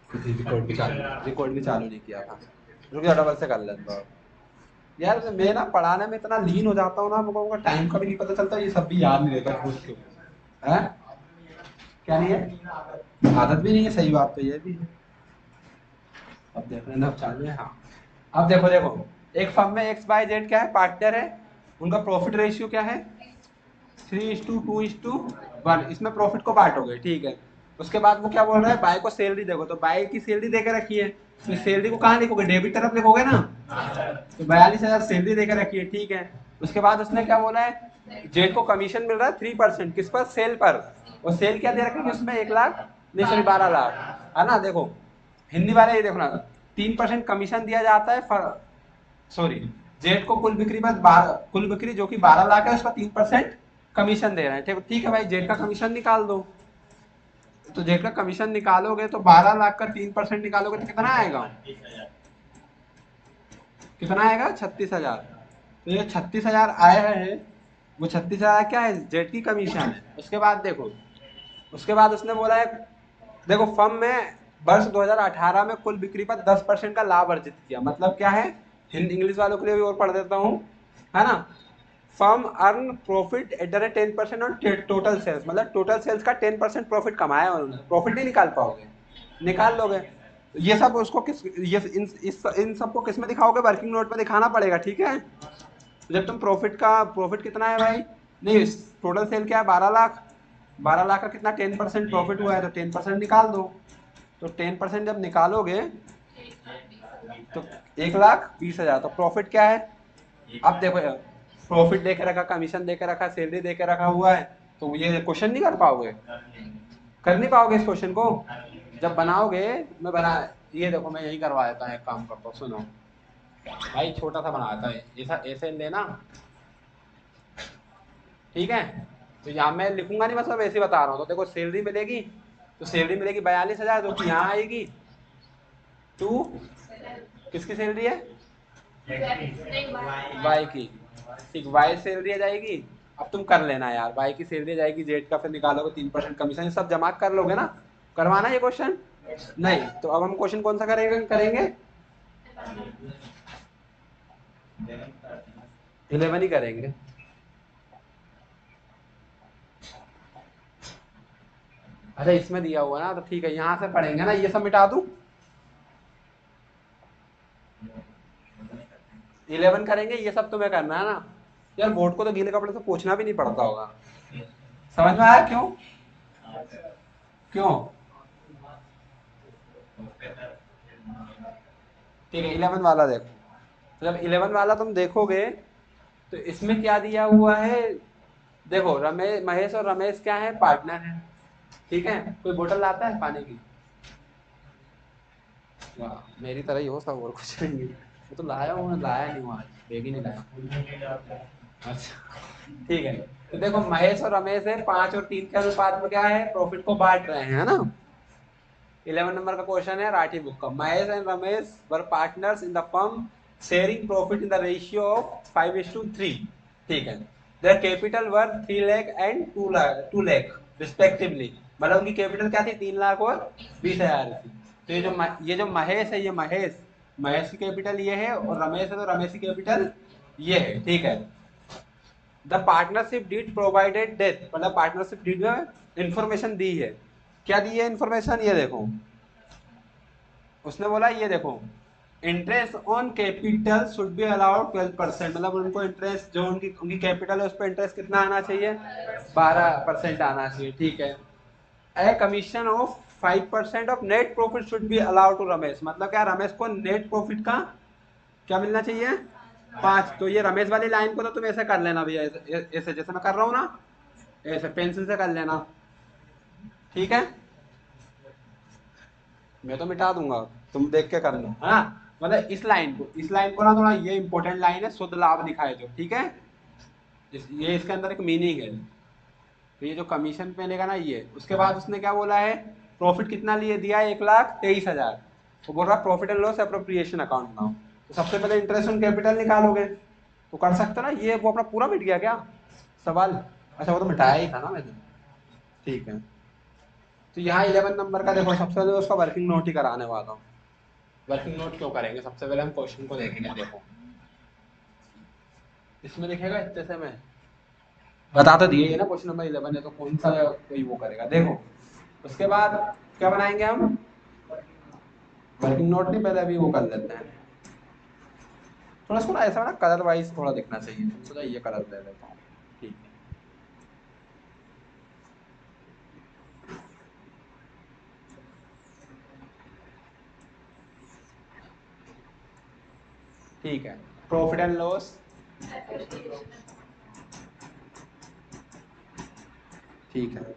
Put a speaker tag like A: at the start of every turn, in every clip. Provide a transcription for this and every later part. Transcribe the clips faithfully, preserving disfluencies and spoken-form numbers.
A: Record भी चालू record भी चालू नहीं किया था। रुक जा, डबल से कर लेता हूँ। यार मैं ना पढ़ाने में इतना लीन हो जाता हूँ ना, मुझको टाइम का भी नहीं पता चलता, ये सब भी याद नहीं रहता खुद के। हैं? क्या नहीं है? आदत भी नहीं है, सही बात तो ये भी है। अब देख लेना, अब चालू है। हाँ, अब देखो देखो, एक फर्म में एक्स बाय जेड क्या है, पार्टनर है। उनका प्रॉफिट रेशियो क्या है, three is two two is two one. इसमें प्रॉफिट को बांटोगे, ठीक है। उसके बाद वो क्या बोल रहा है, बाय को सैलरी देखो, तो बाय की सैलरी देके रखी है, तो सैलरी को कहाँ लिखोगे, डेबिट तरफ लिखोगे ना। तो बयालीस हजार सैलरी देके रखी है, ठीक है। उसके बाद उसने क्या बोला है, जेड को कमीशन मिल रहा है थ्री परसेंट, किस पर, सेल पर। और सेल क्या दे रखी है उसमें, एक लाख, नहीं सॉरी बारह लाख, है ना। देखो हिंदी वाले ये देखो ना, तीन परसेंट कमीशन दिया जाता है, सॉरी, जेड को कुल बिक्री पर बारह, कुल बिक्री जो कि बारह लाख है, उसका तीन परसेंट कमीशन दे रहे हैं, ठीक ठीक है भाई, जेड का कमीशन निकाल दो। तो जेड का कमीशन निकालोगे तो बारह लाख का तीन परसेंट निकालोगे तो कितना आएगा, कितना आएगा, छत्तीस हजार। तो ये छत्तीस हजार आए हैं, वो छत्तीस हजार क्या है, जेड की कमीशन है। उसके बाद देखो, उसके बाद उसने बोला है, देखो फर्म में वर्ष दो हज़ार अठारह में कुल बिक्री पर दस परसेंट का लाभ अर्जित किया, मतलब क्या है, हिंदी इंग्लिश वालों के लिए भी और पढ़ देता हूँ, है ना। Firm earn profit at the rate ten percent on total sales, मतलब टोटल सेल्स का टेन परसेंट प्रॉफिट कमाया उन्होंने, प्रॉफिट नहीं निकाल पाओगे, निकाल लोगे। तो ये सब उसको किस, ये इन इस इन सबको किस में दिखाओगे, वर्किंग नोट में दिखाना पड़ेगा, ठीक है। तो जब तुम प्रॉफिट का, प्रॉफिट कितना है भाई, नहीं टोटल सेल क्या है, बारह लाख, बारह लाख का कितना टेन परसेंट प्रॉफिट हुआ है, तो टेन परसेंट निकाल दो। तो टेन परसेंट जब निकालोगे तो एक लाख बीस हजार, तो प्रॉफिट क्या है। अब देखो, प्रॉफिट देके रखा, कमीशन देके रखा, सैलरी देके रखा हुआ है, तो ये क्वेश्चन नहीं कर पाओगे, कर नहीं पाओगे इस क्वेश्चन को। जब बनाओगे, मैं बना, ये देखो मैं यही करवा देता हूँ, एक काम करता हूँ, सुनो भाई, छोटा सा बना देता है, ऐसा ऐसे लेना, ठीक है। तो यहाँ मैं लिखूंगा नहीं, मतलब ऐसे बता रहा हूँ। तो देखो सैलरी मिलेगी, तो सैलरी मिलेगी बयालीस हजार, जो कि यहाँ आएगी टू, किसकी सैलरी है, वाई की, ठीक, वाई सैलरी आ जाएगी। अब तुम कर लेना यार, वाई की सैलरी जाएगी, जेड का फिर निकालोगे तीन परसेंट कमीशन, ये सब जमा कर लोगे ना, करवाना ये क्वेश्चन, नहीं तो अब हम क्वेश्चन कौन सा करेंगे करेंगे इलेवन ही करेंगे। अच्छा इसमें दिया हुआ ना, तो ठीक है, यहाँ से पढ़ेंगे ना, ये सब मिटा दूं, इलेवन करेंगे, ये सब तुम्हें करना है ना। यार बोर्ड को तो गीले कपड़े से पोछना भी नहीं पड़ता होगा, समझ में आया क्यों, क्यों, ठीक है। इलेवन वाला देखो, तो जब इलेवन वाला तुम देखोगे, तो इसमें क्या दिया हुआ है, देखो रमेश, महेश और रमेश क्या है, पार्टनर है, ठीक है। कोई बोतल लाता है पानी की, वाह मेरी तरह ही हो सब, और कुछ नहीं। वो तो लाया हूँ, लाया नहीं हूँ आज, बैग ही नहीं लाया। अच्छा ठीक है। तो देखो महेश और रमेश है, पांच और तीन के अनुपात में क्या है, प्रॉफिट को बांट रहे हैं, है ना। इलेवन नंबर का क्वेश्चन है राठी बुक का, Mahesh and Ramesh were partners in the firm, sharing profit in the ratio of five is two three, ठीक है। Their capital were three lakh and two lakh two lakh respectively, मतलब उनकी कैपिटल क्या थी, तीन लाख और बीस हजार थी। तो ये जो ये जो महेश है, ये महेश, महेश की कैपिटल ये है, और रमेश है तो रमेश की कैपिटल ये है, ठीक है। The partnership deed provided death, मतलब पार्टनरशिप डीड में इंफॉर्मेशन दी है, क्या दी है इंफॉर्मेशन, ये देखो उसने बोला, ये देखो interest on capital should be allowed twelve percent, मतलब उनको इंटरेस्ट जो उनकी उनकी कैपिटल है उस पर इंटरेस्ट कितना आना चाहिए, बारह परसेंट आना चाहिए, ठीक है। A commission of five percent of net profit should be allowed to Ramesh, मतलब क्या, रमेश को नेट प्रॉफिट का क्या मिलना चाहिए, पांच। तो ये रमेश वाली लाइन को तो तुम ऐसे कर लेना भैया, ऐसे ऐसे जैसे मैं कर रहा हूँ ना, ऐसे पेंसिल से कर लेना, ठीक है। मैं तो मिटा दूंगा, तुम देख के करना, है ना। मतलब इस लाइन को, इस लाइन को ना थोड़ा, ये इंपॉर्टेंट लाइन है, शुद्ध लाभ दिखाए दो, ठीक है। इस, ये इसके अंदर एक मीनिंग है। तो ये जो कमीशन पे लेगा ना, ये उसके बाद उसने क्या बोला है, प्रॉफिट कितना लिए दिया है, एक लाख तेईस हजार। तो बोल रहा profit and loss appropriation account बनाओ, तो सबसे पहले इंटरेस्ट ऑन कैपिटल निकालोगे, तो कर सकते ना, ये वो अपना पूरा मिट गया क्या सवाल। अच्छा वो तो मिटाया ही था ना मैंने, ठीक है। तो यहाँ इलेवन नंबर का देखो सबसे पहले उसका वर्किंग नोट ही कराने वाला हूँ। वर्किंग नोट क्यों करेंगे, सबसे पहले हम क्वेश्चन को देखेंगे। देखो इसमें लिखेगा इतने से मैं बता तो दिए ना क्वेश्चन नंबर इलेवन है, तो कौन सा कोई वो करेगा। देखो उसके बाद क्या बनाएंगे हम, वर्किंग नोट नहीं, पहले अभी वो कर लेते हैं। थोड़ा थोड़ा ऐसा ना कलर वाइज थोड़ा दिखना चाहिए, सोचा ये कलर ले लेता हूँ। ठीक है, ठीक है। प्रॉफिट एंड लॉस, ठीक है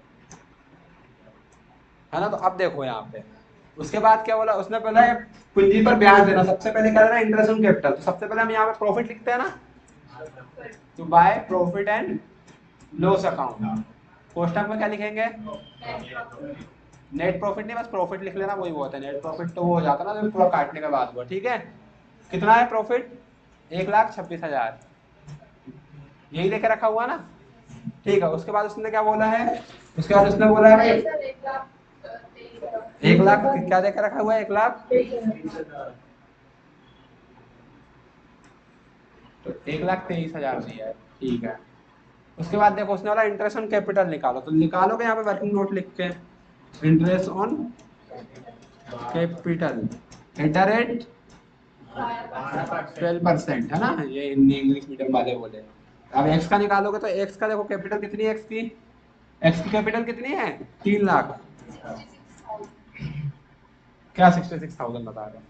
A: है ना। तो अब देखो यहाँ पे उसके बाद क्या बोला उसने, पहले पूंजी पर ब्याज देना, सबसे पहले क्या देना, इंटरेस्ट ऑन कैपिटल। तो सबसे पहले हम यहाँ पे प्रॉफिट लिखते हैं ना, तो by profit and loss account. कोष्टक में क्या लिखेंगे, नेट प्रॉफिट नहीं, बस प्रॉफिट लिख लेना, वही बहुत है। नेट प्रॉफिट तो वो हो जाता ना, तो पूरा काटने के बाद हुआ। ठीक है, कितना है प्रॉफिट, एक लाख छब्बीस हजार, यही लेके रखा हुआ ना। ठीक है, उसके बाद उसने क्या बोला है, उसके बाद उसने बोला है भाई एक लाख क्या देकर रखा हुआ है, एक लाख, तो एक लाख तेईस हजार दिया है। ठीक है, उसके बाद देखो उसने बोला इंटरेस्ट ऑन कैपिटल निकालो, तो निकालोगे यहाँ पे वर्किंग नोट लिख के, interest on capital at the rate twelve percent, है ना, ये हिंदी इंग्लिश मीडियम वाले बोले। अब एक्स का निकालोगे तो एक्स का देखो कैपिटल कितनी है, एक्स की एक्स की कैपिटल कितनी है, तीन लाख, क्या सिक्सटी सिक्स थाउजेंड बता रहे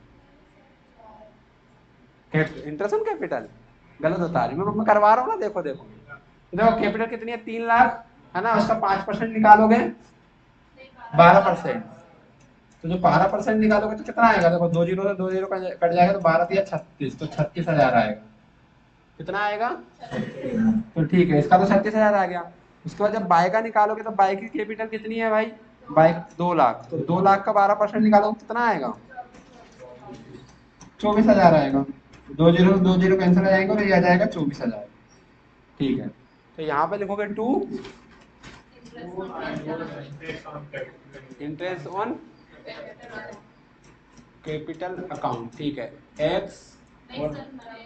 A: हो, इंटरेस्ट ऑन कैपिटल गलत बता रही मैं मैं करवा रहा हूँ ना। देखो देखो देखो कैपिटल कितनी है, तीन लाख, है ना, उसका पांच परसेंट निकालोगे बारह परसेंट, तो जो बारह परसेंट निकालोगे तो कितना आएगा, देखो दो जीरो से दो जीरो कट जाएगा, तो बारह दिया छत्तीस, तो छत्तीस हजार आएगा। कितना आएगा, तो ठीक है, इसका तो छत्तीस हजार आ गया। उसके बाद जब बाय का निकालोगे तो बाय की कैपिटल कितनी है भाई, बाय दो लाख, तो दो लाख का बारह परसेंट निकालोगे कितना आएगा, चौबीस हजार आएगा। दो जीरो दो जीरो कैंसिल हो जाएंगे, और ये आ जाएगा चौबीस हजार। ठीक है, तो यहाँ पे लिखोगे to interest on capital account. ठीक है, एक्स और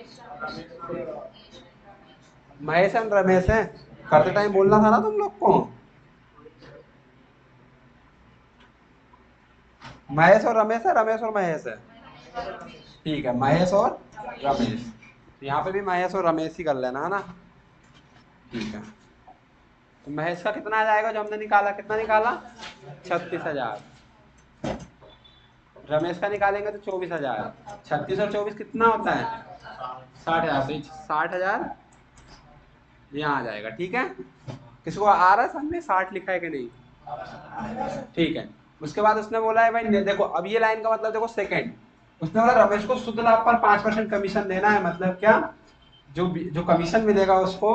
A: महेश एंड रमेश है, करते टाइम बोलना था ना तुम लोग को, महेश और रमेश है, रमेश और महेश है। ठीक है, महेश और रमेश, यहाँ पे भी महेश और रमेश ही कर लेना, है ना। ठीक है, तो महेश का कितना आ जाएगा जो हमने निकाला, कितना निकाला, छत्तीस हजार। रमेश का निकालेंगे तो चौबीस हजार, छत्तीस और चौबीस कितना होता है, साठ हजार, तो साठ हजार यहाँ आ जाएगा। ठीक है, किसी को आ रहा है समझ, साठ लिखा है कि नहीं, ठीक है। उसके बाद उसने बोला है भाई देखो, अब ये लाइन का मतलब देखो, सेकंड उसने बोला रमेश को शुद्ध लाभ पर पांच परसेंट कमीशन देना है। मतलब क्या, जो जो कमीशन मिलेगा उसको,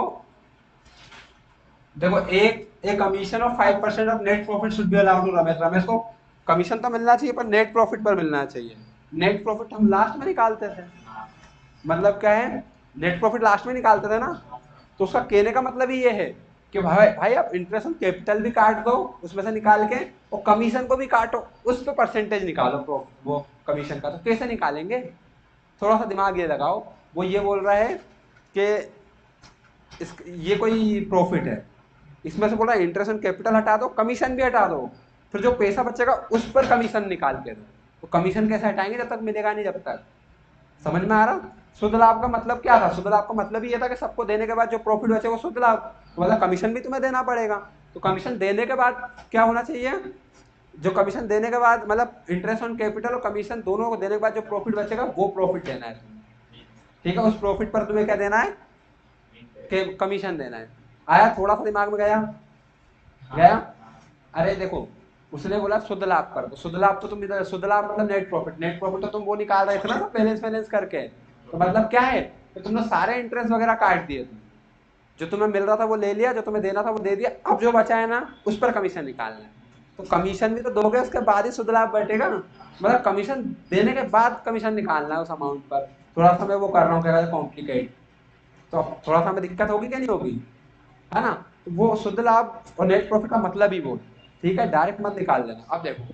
A: देखो एक एक commission of five percent of net profit should be allowed to Ramesh. Ramesh को कमीशन तो मिलना चाहिए पर नेट प्रॉफिट पर मिलना चाहिए। नेट प्रॉफिट हम लास्ट में निकालते थे, मतलब क्या है, नेट प्रॉफिट लास्ट में निकालते थे ना। तो उसका कहने का मतलब ही ये है कि भाई भाई आप इंटरेस्ट ऑन कैपिटल भी काट दो उसमें से निकाल के, और कमीशन को भी काटो, उस पर परसेंटेज निकालो वो कमीशन का। तो कैसे निकालेंगे, थोड़ा सा दिमाग ये लगाओ। वो ये बोल रहा है कि इस ये कोई प्रॉफिट है, इसमें से बोल रहा है इंटरेस्ट ऑन कैपिटल हटा दो, कमीशन भी हटा दो, फिर जो पैसा बचेगा उस पर कमीशन निकाल के दो। तो कमीशन कैसे हटाएंगे, जब तक मिलेगा नहीं, जब तक। समझ में आ रहा, शुद्ध लाभ का मतलब क्या था, शुद्ध लाभ का मतलब ये था कि सबको देने के बाद जो प्रॉफिट बचे वो शुद्ध लाभ, तो मतलब कमीशन भी तुम्हें देना पड़ेगा। तो कमीशन देने के बाद क्या होना चाहिए, जो कमीशन देने के बाद मतलब इंटरेस्ट ऑन कैपिटल और कमीशन दोनों को देने के बाद जो प्रॉफिट बचेगा वो प्रॉफिट देना है। ठीक है, उस प्रॉफिट पर तुम्हें क्या देना है, कमीशन देना है। आया, थोड़ा सा दिमाग में गया गया अरे देखो उसने बोला शुद्ध लाभ पर, तो शुद्ध लाभ तो तुम इधर, शुद्ध लाभ मतलब नेट प्रॉफिट, नेट प्रॉफिट तो तुम वो निकाल रहे थे ना बैलेंस बैलेंस करके। तो मतलब क्या है कि तुमने सारे इंटरेस्ट वगैरह काट दिए, तुम जो तुम्हें मिल रहा था वो ले लिया, जो तुम्हें देना था वो दे दिया, अब जो बचा है ना उस पर कमीशन निकालना है। तो कमीशन भी तो दोगे, उसके बाद ही शुद्ध लाभ बैठेगा, मतलब कमीशन देने के बाद कमीशन निकालना है उस अमाउंट पर। थोड़ा सा मैं वो कर रहा हूँ, क्या कहते हैं, कॉम्प्लिकेट, तो थोड़ा सा हमें दिक्कत होगी क्या, नहीं होगी, है ना। तो वो शुद्ध लाभ और नेट प्रॉफिट का मतलब ही वो, ठीक है, डायरेक्ट मत निकाल लेना। अब देखो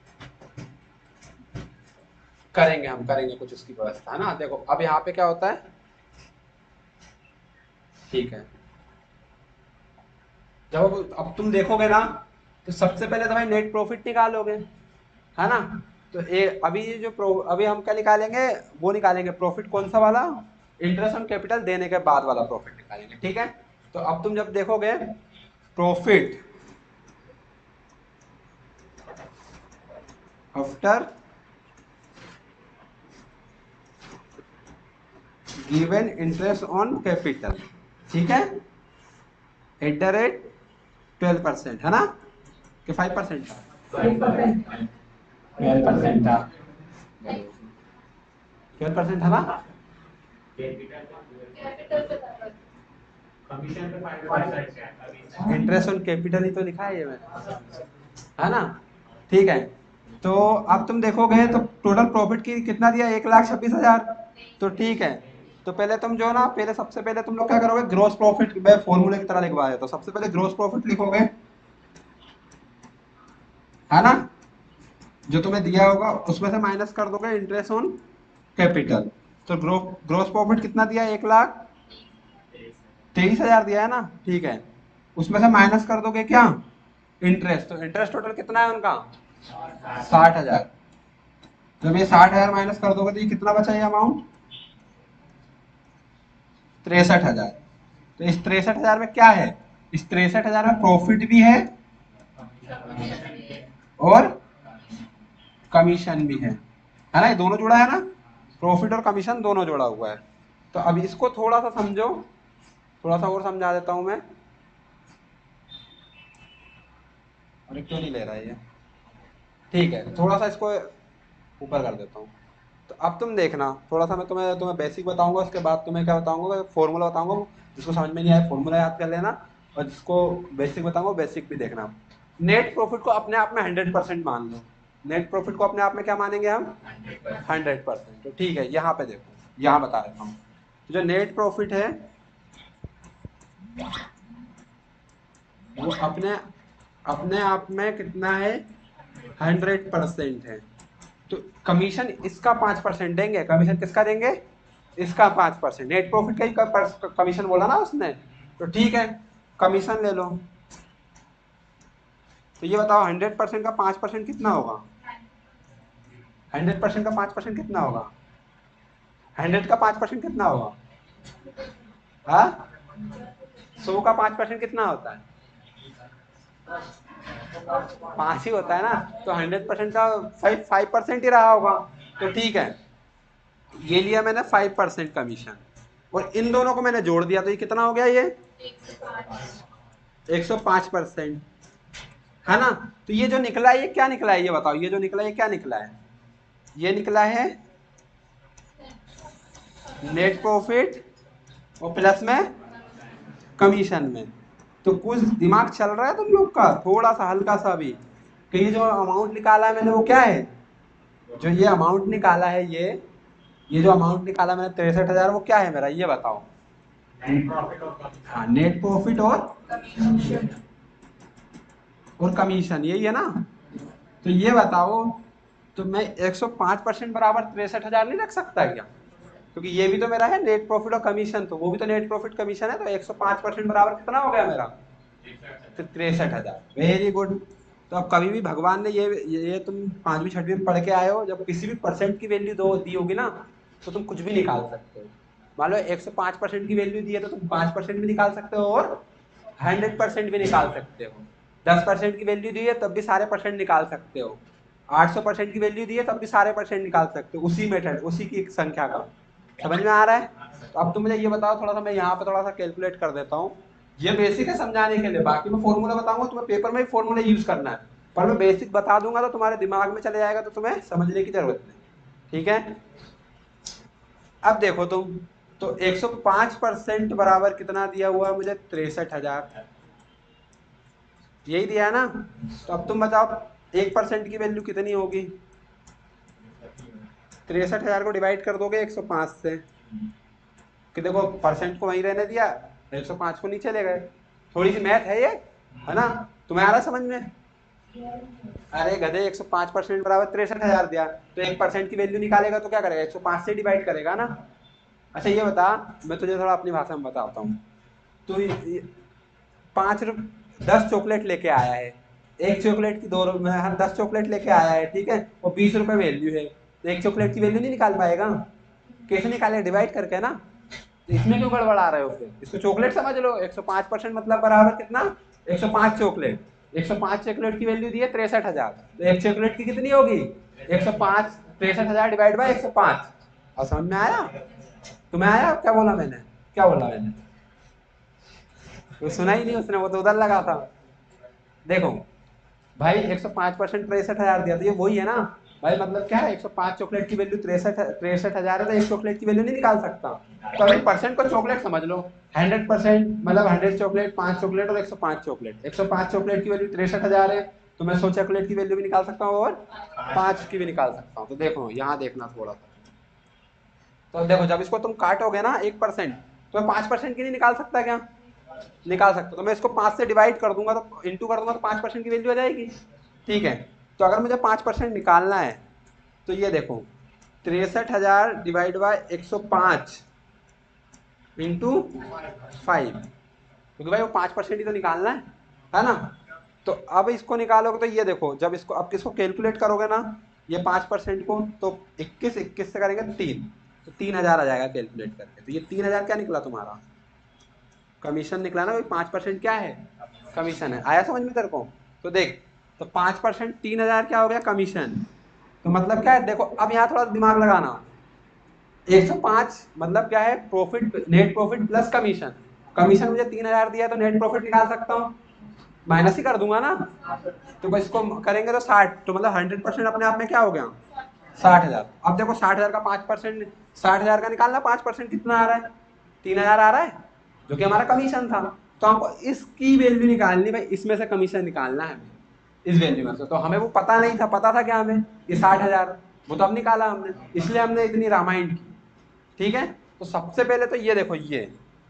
A: करेंगे हम करेंगे कुछ उसकी व्यवस्था है ना। देखो अब यहाँ पे क्या होता है, ठीक है, जब अब तुम देखोगे ना तो सबसे पहले तो भाई नेट प्रॉफिट निकालोगे, है ना। तो ए, अभी ये जो प्रो अभी हम क्या निकालेंगे, वो निकालेंगे प्रॉफिट कौन सा वाला, इंटरेस्ट ऑन कैपिटल देने के बाद वाला प्रॉफिट निकालेंगे, ठीक है। तो अब तुम जब देखोगे profit after given interest on capital, ठीक है, at the rate twelve percent, है ना, कि फाइव परसेंट था, ट्वेल्व परसेंट था, ट्वेल्व परसेंट था ना। इंटरेस्ट ऑन कैपिटल ही तो लिखा है ये मैंने, है ना, ठीक है। तो अब तुम देखोगे तो टोटल प्रॉफिट की कितना दिया, एक लाख छब्बीस हजार। तो ठीक है, तो पहले तुम जो ना पहले सबसे पहले तुम लोग क्या करोगे, ग्रोस प्रॉफिट मैं फॉर्मूले की तरह लिखवा देता हूं। सबसे पहले ग्रोस प्रॉफिट लिखोगे, है ना, जो तुम्हें दिया होगा उसमें से माइनस कर दोगे इंटरेस्ट ऑन कैपिटल। तो ग्रो ग्रोस प्रॉफिट कितना दिया, एक लाख तेईस हजार दिया है ना, ठीक है। उसमें से माइनस कर दोगे क्या, इंटरेस्ट। तो इंटरेस्ट टोटल कितना है उनका, साठ हजार। जब ये साठ हजार माइनस कर दोगे तो ये कितना बचा, ये अमाउंट तिरसठ हजार। तो इस तिरसठ हजार में क्या है, इस तिरसठ हजार में प्रॉफिट भी है और कमीशन भी है, है ना, ये दोनों जुड़ा है ना, प्रॉफिट और कमीशन दोनों जुड़ा हुआ है। तो अब इसको थोड़ा सा समझो, थोड़ा सा और समझा देता हूं मैं। अरे क्यों नहीं ले रहा है ये, ठीक है, थोड़ा सा इसको ऊपर कर देता हूँ। तो अब तुम देखना, थोड़ा सा मैं तुम्हें तुम्हें बेसिक बताऊंगा, उसके बाद तुम्हें क्या बताऊंगा, फॉर्मूला बताऊंगा। जिसको समझ में नहीं आया फॉर्मूला याद कर लेना, और जिसको बेसिक बताऊंगा बेसिक भी देखना। नेट प्रॉफिट को अपने आप में हंड्रेड परसेंट मान लो, नेट प्रॉफिट को अपने आप में क्या मानेंगे हम, हंड्रेड परसेंट। तो ठीक है, यहाँ पे देखो, यहाँ बता देता हूँ। तो जो नेट प्रॉफिट है वो अपने अपने आप में कितना है, हंड्रेड परसेंट है। तो कमीशन इसका पांच परसेंट देंगे, कमीशन किसका देंगे, इसका पांच परसेंट, नेट प्रॉफिट का ही कमीशन बोला ना उसने। तो ठीक है, कमीशन ले लो। तो ये बताओ हंड्रेड परसेंट का पांच परसेंट कितना होगा, हंड्रेड परसेंट का पांच परसेंट कितना होगा, हंड्रेड का पांच परसेंट कितना होगा, हाँ, सौ का पांच परसेंट कितना होता है, पांच ही होता है ना। तो हंड्रेड परसेंट का फाइव फाइव परसेंट ही रहा होगा। तो ठीक है, ये लिया मैंने फाइव परसेंट कमीशन, और इन दोनों को मैंने जोड़ दिया, तो ये कितना हो गया, ये एक सौ पांच परसेंट, है ना। तो ये जो निकला है ये क्या निकला है, ये बताओ, ये जो निकला है ये क्या निकला है, ये निकला है नेट प्रॉफिट और प्लस में कमीशन में। तो कुछ दिमाग चल रहा है तुम लोग का, थोड़ा सा हल्का सा भी, कि ये जो अमाउंट निकाला है मैंने वो क्या है, जो ये अमाउंट निकाला है, ये ये जो अमाउंट निकाला मैंने तिरसठ हजार, वो क्या है मेरा, ये बताओ। हाँ, नेट प्रॉफिट और और कमीशन, यही है ना। तो ये बताओ, तो मैं एक सौ पांच परसेंट बराबर तिरसठ हजार नहीं रख सकता क्या, क्योंकि ये भी तो मेरा है नेट प्रॉफिट और कमीशन, तो वो भी तो नेट प्रॉफिट कमीशन है। तो एक सौ पांच परसेंट बराबर कितना हो गया मेरा, तो तिरसठ हजार। Very good. तो अब कभी भी भगवान ने ये ये तुम पांचवी छठवीं में पढ़ के आए हो, जब किसी भी परसेंट की वैल्यू दो दी होगी ना, तो तुम कुछ भी निकाल सकते हो। मान लो एक सौ पांच परसेंट की वैल्यू दी है, तो तुम पांच परसेंट भी निकाल सकते हो और हंड्रेड परसेंट भी निकाल सकते हो। दस परसेंट की वैल्यू दी है तब भी सारे परसेंट निकाल सकते हो। आठ सौ परसेंट की वैल्यू दी है तब भी सारे परसेंट निकाल सकते हो, उसी मेथड, उसी की संख्या का। समझ में आ रहा है। तो अब तुम मुझे ये बताओ, थोड़ा सा मैं यहाँ पे थोड़ा सा कैलकुलेट कर देता हूँ। ये बेसिक है समझाने के लिए, बाकी मैं फॉर्मूला बताऊंगा, तुम्हें पेपर में भी फॉर्मूला यूज करना है, पर मैं बेसिक बता दूंगा तो तुम्हारे दिमाग में चले जाएगा, तो तुम्हें समझने की जरूरत नहीं। ठीक है, अब देखो तुम, तो एक सौ पांच परसेंट बराबर कितना दिया हुआ मुझे, तिरसठ हजार, यही दिया है ना। तो अब तुम बताओ एक परसेंट की वैल्यू कितनी होगी, तिरसठ हजार को डिवाइड कर दोगे एक सौ पांच से, कि देखो परसेंट को वहीं रहने दिया, एक सौ पांच को नीचे ले गए। थोड़ी सी मैथ है ये, है ना, तुम्हें आ रहा समझ में। अरे गधे, एक सौ पाँच परसेंट बराबर तिरसठ हजार दिया, तो एक परसेंट की वैल्यू निकालेगा तो क्या करेगा, एक सौ पाँच से डिवाइड करेगा ना। अच्छा ये बता, मैं तुझे थोड़ा अपनी भाषा में बताता हूँ। तू ये- पाँच रुप दस चॉकलेट लेके आया है, एक चॉकलेट की दो रु- में हम दस चॉकलेट लेके आया है, ठीक है, और बीस रुपए वैल्यू है, तो एक चॉकलेट की वैल्यू नहीं निकाल पाएगा। कैसे निकाले, डिवाइड करके ना। तो इसमें क्यों गड़बड़ा रहे हो फिर, इसको चॉकलेट समझ लो। एक सौ पाँच परसेंट मतलब बराबर कितना, एक सौ पाँच चॉकलेट। एक सौ पाँच चॉकलेट की वैल्यू दी है तिरसठ हजार, तो एक चॉकलेट की कितनी होगी, एक सौ पाँच, तिरसठ हजार डिवाइड बाई एक सौ पाँच। और समझ में आया, तुम्हें आया क्या बोला मैंने, क्या बोला मैंने, वो सुना ही नहीं उसने, वो तो उधर लगा था। देखो भाई, एक सौ पाँच परसेंट तिरसठ हजार दिया, तो ये वही है ना भाई, मतलब क्या है, एक सौ पाँच चॉकलेट की वैल्यू तिरसठ तिरसठ हजार है, तो एक चॉकलेट की वैल्यू नहीं निकाल सकता। तो अभी परसेंट को चॉकलेट समझ लो, हंड्रेड परसेंट मतलब हंड्रेड चॉकलेट, पांच चॉकलेट और एक सौ पाँच चॉकलेट, एक सौ पाँच चॉकलेट की वैल्यू तिरसठ हजार है, तो मैं सौ चॉकलेट की वैल्यू भी निकाल सकता हूँ और पांच की भी निकाल सकता हूँ। तो देखो यहाँ देखना थोड़ा सा, तो देखो जब इसको तुम काटोगे ना एक परसेंट, तो मैं पांच परसेंट की नहीं निकाल सकता क्या, निकाल सकता, तो मैं इसको पांच से डिवाइड कर दूंगा, तो इंटू कर दूंगा, तो पांच परसेंट की वैल्यू आ जाएगी। ठीक है, तो अगर मुझे पांच परसेंट निकालना है, तो ये देखो तिरसठ हजार डिवाइड बाय एक सौ पाँच इंटू फाइव, क्योंकि भाई वो पांच परसेंट ही तो निकालना है है ना। तो अब इसको निकालोगे, तो ये देखो जब इसको अब किसको कैलकुलेट करोगे ना, ये पांच परसेंट को, तो इक्कीस इक्कीस से करेंगे तीन, तो तीन हजार आ जाएगा कैलकुलेट करके। तो ये तीन हजार क्या निकला तुम्हारा, कमीशन निकला ना भाई, पांच परसेंट क्या है, कमीशन है। आया समझ में तेरे को, तो देख, तो पांच परसेंट तीन हजार क्या हो गया, कमीशन। तो मतलब क्या है, देखो अब यहाँ थोड़ा दिमाग लगाना, एक सौ पाँच मतलब क्या है, profit, net profit plus commission. Commission मुझे तीन हजार दिया, तो नेट प्रॉफिट निकाल सकता हूँ, माइनस ही कर दूंगा ना। तो बस इसको करेंगे तो साठ, तो मतलब हंड्रेड परसेंट अपने आप में क्या हो गया, साठ हजार। अब देखो साठ हजार का पांच परसेंट, साठ हजार का निकालना, पांच परसेंट कितना आ रहा है, तीन हजार आ रहा है, जो कि हमारा कमीशन था। तो हमको इसकी वैल्यू निकालनी भाई, इसमें से कमीशन निकालना है हमें, इस वैल्यू में से। तो हमें वो पता नहीं था, पता था क्या हमें, ये साठ हजार, वो तो अब निकाला हमने, इसलिए हमने इतनी रामायण की। ठीक है, तो सबसे पहले तो ये देखो, ये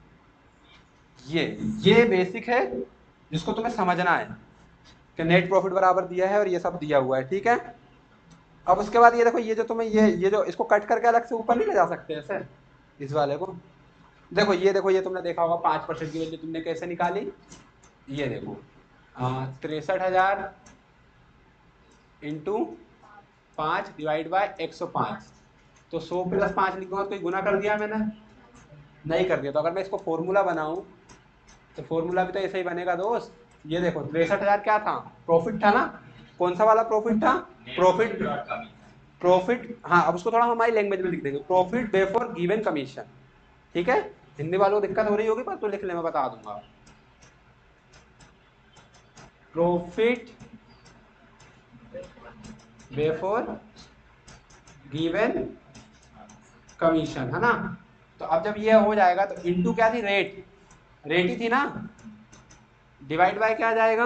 A: ये ये बेसिक है जिसको तुम्हें समझना है, कि नेट प्रॉफिट बराबर दिया है और ये सब दिया हुआ है। ठीक है, अब उसके बाद ये देखो, ये जो तुम्हें ये ये जो इसको कट करके अलग से ऊपर नहीं ले जा सकते ऐसे, इस वाले को। देखो ये देखो, ये तुमने देखा होगा पांच परसेंट की वैल्यू तुमने कैसे निकाली, ये देखो तिरसठ हजार इंटू पाँच डिवाइड बाय एक सौ पाँच, तो सौ प्लस पाँच लिखूंगा, तो गुना कर दिया मैंने, नहीं कर दिया। तो अगर मैं इसको फॉर्मूला बनाऊं, तो फॉर्मूला भी तो ऐसे ही बनेगा दोस्त। ये देखो तिरसठ हजार क्या था, प्रॉफिट था ना, कौन सा वाला प्रॉफिट था, प्रॉफिट, प्रॉफिट, हाँ अब उसको थोड़ा हमारी लैंग्वेज में लिख देंगे, प्रॉफिट बिफोर गिवन कमीशन। ठीक है, हिंदी वालों को दिक्कत हो रही होगी, पर तो लिख ले, मैं बता दूंगा, प्रॉफिट बिफोर गिवन कमीशन, है ना। तो अब जब ये हो जाएगा, तो इंटू क्या थी, रेट, रेट ही थी ना, डिवाइड बाय क्या आ जाएगा,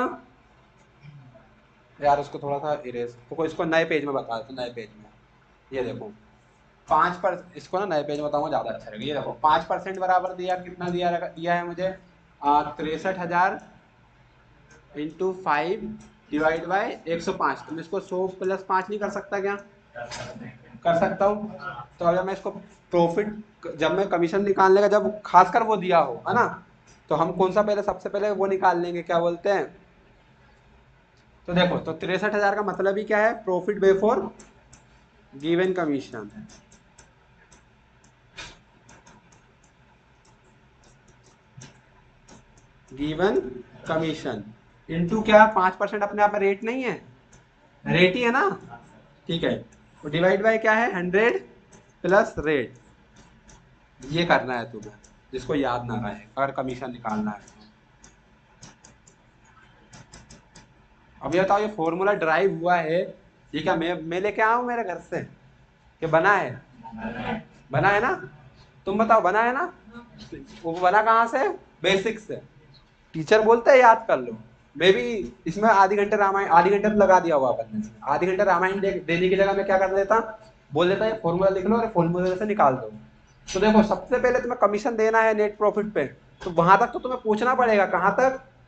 A: यार उसको थोड़ा सा इरेज, तो इसको नए पेज में बता देते, नए पेज में। ये देखो पाँच पर, इसको ना नए पेज में बताऊंगा ज्यादा अच्छा लगेगा। ये देखो पाँच परसेंट बराबर दिया, कितना दिया दिया है मुझे, तिरसठ हजार इंटू फाइव डिवाइड बाई एक सौ पाँच। तो मैं इसको सौ प्लस पाँच नहीं कर सकता क्या, कर सकता हूँ। तो अगर मैं इसको प्रॉफिट, जब मैं कमीशन निकालने का, जब खासकर वो दिया हो, है ना, तो हम कौन सा पहले, सबसे पहले वो निकाल लेंगे, क्या बोलते हैं। तो देखो, तो तिरसठ हजार का मतलब ही क्या है, profit before given commission, given commission into क्या, पांच परसेंट अपने आप में रेट नहीं है, रेट ही है ना। ठीक है, तो डिवाइड बाय क्या है, हंड्रेड प्लस रेट, ये करना है तुम्हें, जिसको याद ना रहे अगर कमीशन निकालना है। अब ये बताओ, ये फॉर्मूला ड्राइव हुआ है, ये क्या मैं मैं लेके आया हूँ मेरे घर से, कि बना है, बना है ना, तुम बताओ बना है ना। वो बना कहाँ से, बेसिक से, टीचर बोलते हैं याद कर लो। मैं भी इसमें आधी घंटे रामायण, आधी घंटे तो लगा दिया हुआ अपन ने, आधी घंटे रामायण दे, देने की जगह मैं क्या कर देता, बोल देता है फॉर्मूला लिख लो और फॉर्मूले से निकाल दो। तो देखो सबसे पहले तुम्हें कमीशन देना है नेट प्रॉफिट पे, तो वहां तक तो तुम्हें पूछना पड़ेगा, कहाँ तक,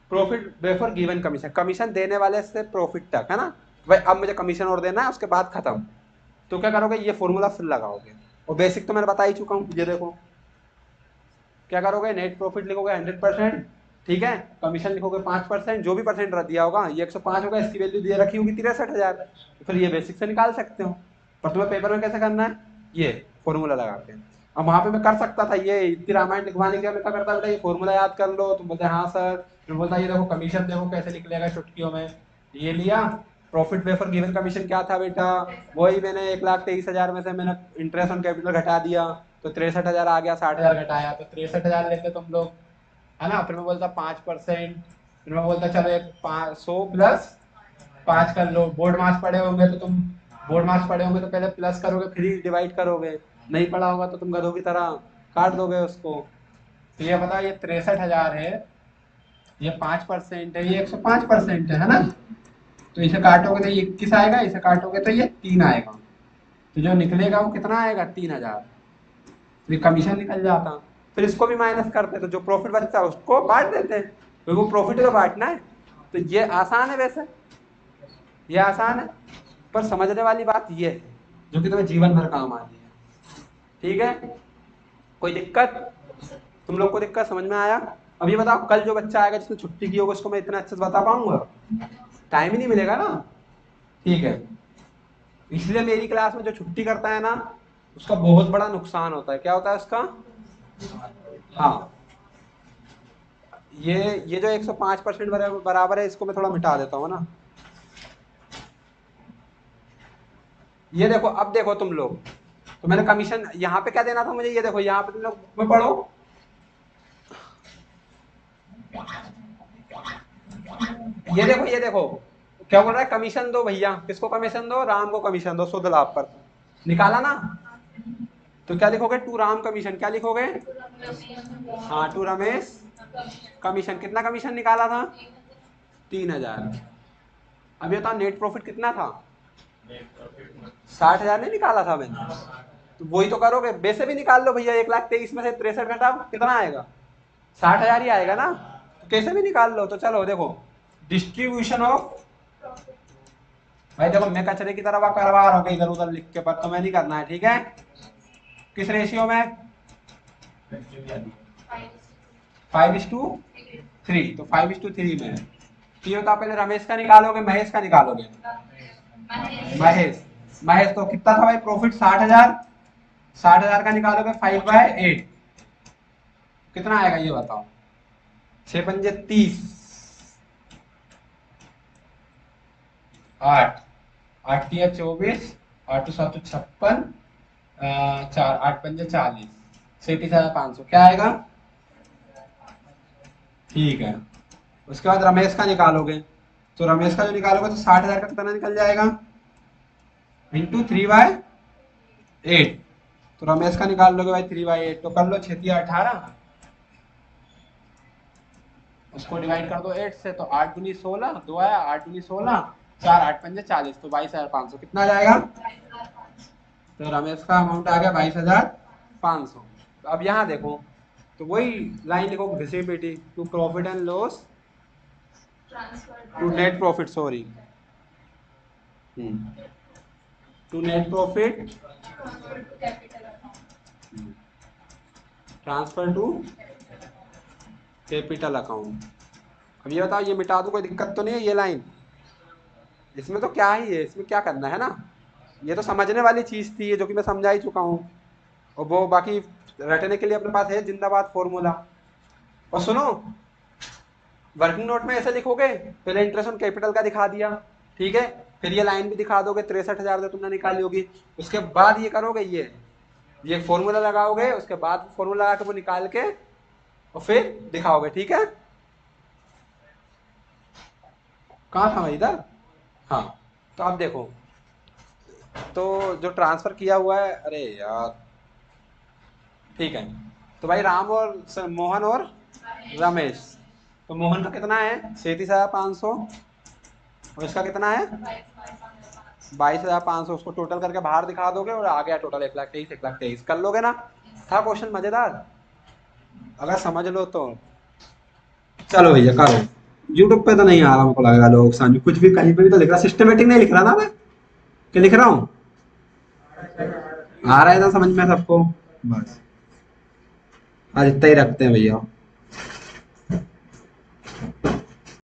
A: profit before given commission, commission देने वाले से प्रॉफिट तक, है ना भाई। अब मुझे कमीशन और देना है, उसके बाद खत्म। तो क्या करोगे, ये फॉर्मूला फिर लगाओगे, और बेसिक तो मैंने बता ही चुका हूँ। ये देखो क्या करोगे, नेट प्रॉफिट लिखोगे हंड्रेड परसेंट, ठीक है, कमीशन लिखोगे पाँच परसेंट, जो भी परसेंट दिया होगा, ये एक सौ पाँच होगा, इसकी वैल्यू दे रखी होगी तिरसठ हजार, तो फिर ये बेसिक से निकाल सकते हो। पर तुम्हें पेपर में कैसे करना है, ये फॉर्मूला लगा के। अब वहां पे मैं कर सकता था ये इतनी रामायण लिखवाने के, मैं क्या करता बेटा, ये फॉर्मूला याद कर लो। तुम बोलते हाँ सर, मैं बोलता ये देखो कमीशन देखो कैसे लिख लेगा चुटकियों में। ये लिया, प्रॉफिट बिफोर गिवन कमीशन क्या था बेटा, वही मैंने एक लाख तेईस हजार में से मैंने इंटरेस्ट ऑन कैपिटल घटा दिया, तो तिरसठ हजार आ गया, साठ हजार घटाया तो तिरसठ हजार लेते तुम लोग, है ना। फिर मैं बोलता पाँच परसेंट, फिर मैं बोलता चलो एक पाँच सौ प्लस पाँच कर लो। बोर्ड मार्क्स पढ़े होंगे तो तुम, बोर्ड मार्क्स पढ़े होंगे तो पहले प्लस करोगे फिर ही डिवाइड करोगे, नहीं पढ़ा होगा तो तुम गधों की तरह काट दोगे उसको। तो ये बता, ये तिरसठ हजार है, ये पाँच परसेंट है, ये एक सौ पाँच परसेंट है ना। तो इसे काटोगे तो ये इक्कीस आएगा, इसे काटोगे तो ये तीन आएगा, तो जो निकलेगा वो कितना आएगा, तीन हजार। फिर कमीशन निकल जाता, फिर इसको भी माइनस करते, तो जो प्रॉफिट बचता है उसको बांट देते, तो वो प्रॉफिट तो बांटना है। तो ये आसान है, वैसे ये आसान है, पर समझने वाली बात ये है जो कि तुम्हें जीवन भर काम आनी है, ठीक है। कोई दिक्कत, तुम लोग को दिक्कत समझ में आया। अब ये बताओ, कल जो बच्चा आएगा जिसने छुट्टी की होगी उसको मैं इतना अच्छे से बता पाऊंगा, टाइम ही नहीं मिलेगा ना, ठीक है। इसलिए मेरी क्लास में जो छुट्टी करता है ना, उसका बहुत बड़ा नुकसान होता है। क्या होता है उसका, हाँ, ये ये जो एक सौ पाँच परसेंट बराबर है, इसको मैं थोड़ा मिटा देता हूँ ना। ये देखो, अब देखो तुम लोग, तो मैंने कमीशन यहाँ पे क्या देना था मुझे, ये देखो यहाँ पे तुम लोग में पढ़ो, ये देखो ये देखो क्या बोल रहा है, कमीशन दो भैया, किसको कमीशन दो, राम को कमीशन दो शुद्ध लाभ पर, निकाला ना। तो क्या लिखोगे, टू राम कमीशन, क्या लिखोगे, हाँ टू रमेश कमीशन। कितना कमीशन निकाला था, तीन हजार। अब ये बताओ नेट प्रॉफिट कितना था, साठ हजार नहीं निकाला था मैंने, तो वही तो करोगे, वैसे भी निकाल लो भैया, एक लाख तेईस में से तिरसठ घटाओ कितना आएगा, साठ हजार ही आएगा ना, तो कैसे भी निकाल लो। तो चलो देखो, डिस्ट्रीब्यूशन ऑफ, भाई देखो मैं कचरे की तरह करवा रहा हूँ इधर उधर लिख के, पर तो मैं नहीं करना है, ठीक है। किस रेशियो में, फाइव इज टू थ्री, तो फाइव इज टू थ्री में। तो ये बताओ, पहले रमेश का निकालोगे महेश का निकालोगे, महेश महेश तो कितना था भाई प्रॉफिट, साठ हजार, साठ हजार का निकालोगे फाइव बाय एट, कितना आएगा ये बताओ, छह पंजे तीस, आठ आठ तिया चौबीस, आठ सात छप्पन, चार आठ पंजे चालीस, सैंतीस हजार पाँच सौ क्या आएगा, ठीक है। उसके बाद रमेश का निकालोगे, तो रमेश का जो निकालोगे तो साठ हजार का कितना निकल जाएगा, इंटू थ्री बाय एट, तो रमेश का निकाल लोगे भाई थ्री बाई एट, तो कर लो छतिया अठारह, उसको डिवाइड कर दो एट से, तो आठ दूनी सोलह, दो आया, आठ दूनी सोलह, चार आठ पंजे चालीस, तो बाईस हजार पाँच सौ कितना आ जाएगा, तो रमेश का अमाउंट आ गया बाईस हजार पाँच सौ। तो अब यहाँ देखो, तो वही लाइन लिखो, visibility to profit and loss, to net profit, sorry to net profit transfer to capital account. अब ये बताओ, ये मिटा दूं, कोई दिक्कत तो नहीं है ये लाइन, इसमें तो क्या ही है, इसमें क्या करना है ना, ये तो समझने वाली चीज थी, जो कि मैं समझा ही चुका हूँ, और वो बाकी रटने के लिए अपने पास है जिंदाबाद फॉर्मूला। और सुनो, वर्किंग नोट में ऐसे लिखोगे, पहले इंटरेस्ट ऑन कैपिटल का दिखा दिया, ठीक है, फिर ये लाइन भी दिखा दोगे तिरसठ हजार जो तुमने निकाली होगी, उसके बाद ये करोगे, ये ये फॉर्मूला लगाओगे, उसके बाद फॉर्मूला लगा के वो निकाल के और फिर दिखाओगे, ठीक है। कहाँ था मैं, इधर, हाँ। तो अब देखो, तो जो ट्रांसफर किया हुआ है, अरे यार, ठीक है, तो भाई राम और मोहन और रमेश, तो मोहन का कितना है सैंतीस हजार पाँच सौ, और इसका कितना है बाईस हजार पाँच सौ, उसको टोटल करके बाहर दिखा दोगे और आ गया टोटल एक लाख तेईस, एक लाख तेईस कर लोगे ना। था क्वेश्चन मजेदार, अगर समझ लो तो। चलो भैया करो। यूट्यूब पे तो नहीं आ रहा, हमको लगेगा लोग संजू कुछ भी कहीं पे भी तो लिख रहा, सिस्टमेटिक नहीं लिख रहा ना मैं, क्या लिख रहा हूँ? आ रहा है ना समझ में सबको? बस आज इतना ही रखते हैं भैया।